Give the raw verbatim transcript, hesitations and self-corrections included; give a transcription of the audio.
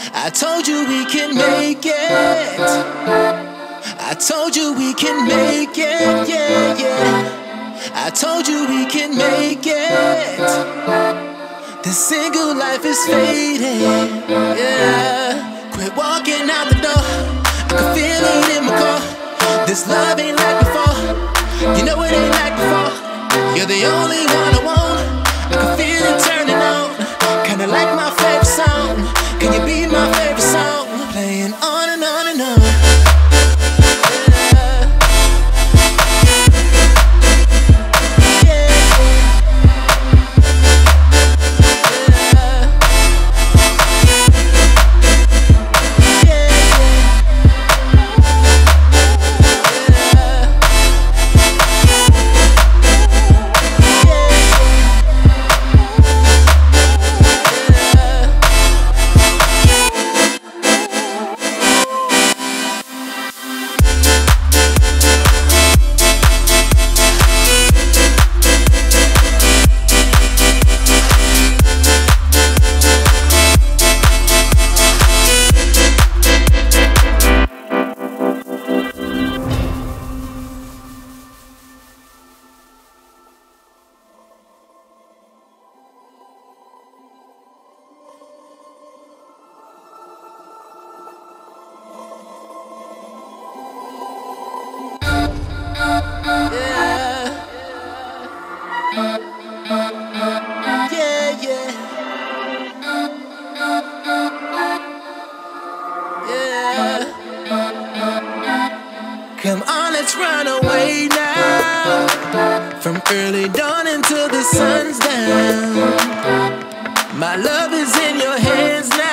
I told you we can make it. I told you we can make it, yeah, yeah. I told you we can make it. The single life is fading, yeah. Quit walking out the door, I can feel it in my core. This love ain't like before, you know it ain't like before. You're the only one I want, I can feel it turning on. Kinda like my favorite song, can you be my favorite song? Playing on and on and on. Yeah, yeah, yeah. Come on, let's run away now, from early dawn until the sun's down. My love is in your hands now.